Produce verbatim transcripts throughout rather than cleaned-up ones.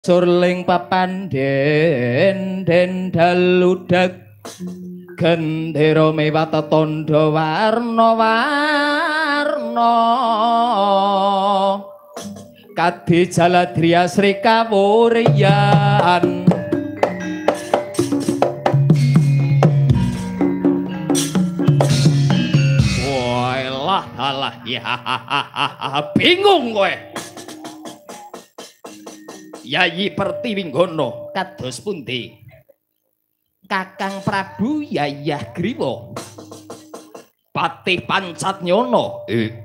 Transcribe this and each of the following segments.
surling papanden den daludag gendera mewata tandha warna-warna kadi jaladriya sri kawuryan walah alah ya bingung kowe Yayi Pertiwinggono kados pundi Kakang Prabu Yayah Griwa Patih Pancatnyono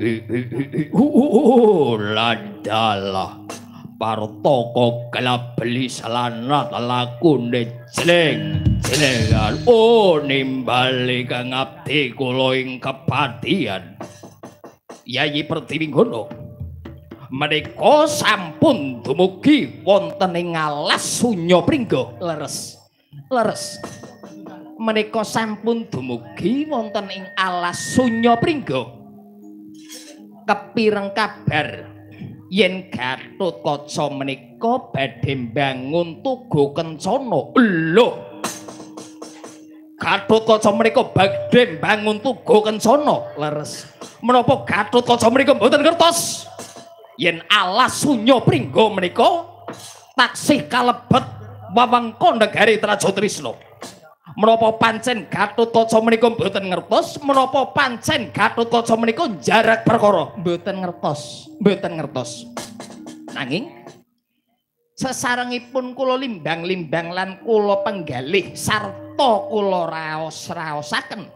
ladalah partaka glabeli salanat lakune jleng jlengan oh nimbali kang abdi kula ing kepatihan Yayi Pertiwinggono menika sampun dumugi wonten ing alas Sunya Pringga leres leres menika sampun dumugi wonten ing alas Sunya Pringga kepireng kabar yen Gatotkaca menika badhe mbangun Tugu Kencana lho Gatotkaca menika badhe mbangun Tugu Kencana leres menapa Gatotkaca menika mboten ngertos yen alas Sunya Pringga menika taksih kalebet wewengkon negari Trajatrisna menapa pancen Gatotkaca menika mboten ngertos menapa pancen Gatotkaca menika jarak perkara mboten ngertos mboten ngertos nanging sesarengipun kula limbang-limbang lan kula penggalih sarta kula raos-raosaken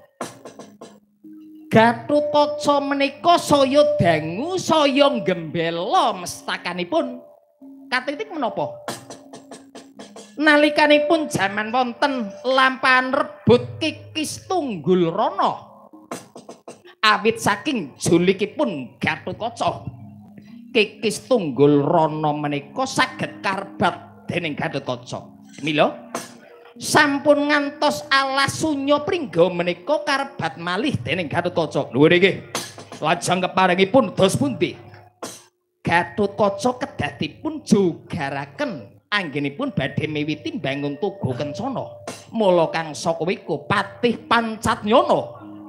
Gatotkaca menika saya dangu saya gembela mestakanipun katitik menapa nalikanipun jaman wonten lampahan rebut Kikis Tunggul Rana awit saking julikipun Gatotkaca Kikis Tunggul Rana menika saged karebat dening Gatotkaca mila sampun ngantos alas Sunya Pringga menika karebat malih dening Gatotkaca. Lho nggih. Lajeng keparengipun dos pundi? Gatotkaca kedatipun jugaraken anggenipun badhe miwiti mbangun Tugu Kencana. Mula kang saka wiku Patih Pancatnyono.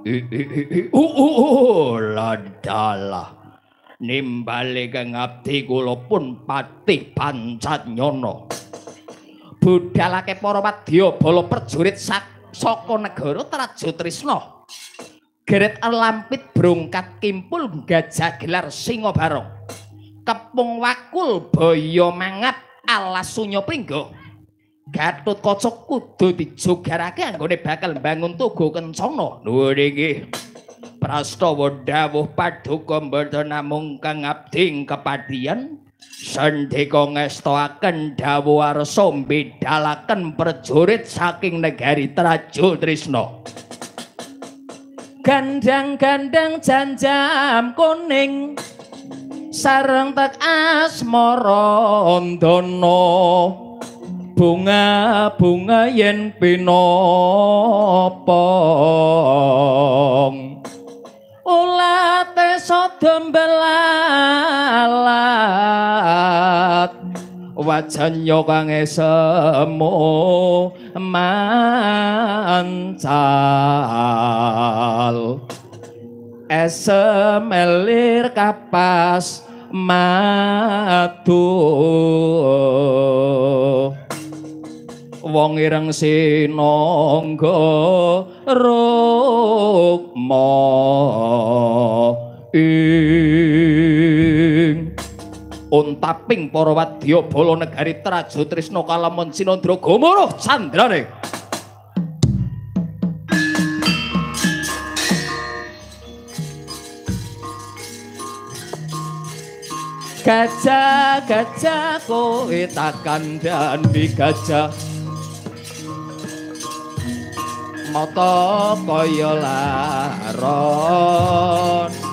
Uh ladalah. Nimbali kang abdi kula pun Patih Pancatnyono. Budhalake para wadya bala prajurit saka negara Trajatrisna. Geret lampit brongkat kimpul gajah gelar singa barong. Kepung wakul baya mangap alas Sunya Pringga. Gatotkaca kudu dijogarake anggone bakal mbangun Tugu Kencana. Lho nggih. Prastawa dawuh paduka mboten namung kang abdi kepadian sandika ngestakaken dawuh arsa mbedalaken prajurit saking negari Trajatrisna. Gandang-gandang janjam kuning sareng tek asmara ndana bunga-bunga yen pinopong ulate sodembelalat wajanya kang semu mancal esemelir kapas madu wong ireng sinangga rukma ing untaping para wadya bala negari Trajatrisna kalamun Sinandra Gamaruh candrane gajah gajah kowe tak kandhani gajah mata kaya laron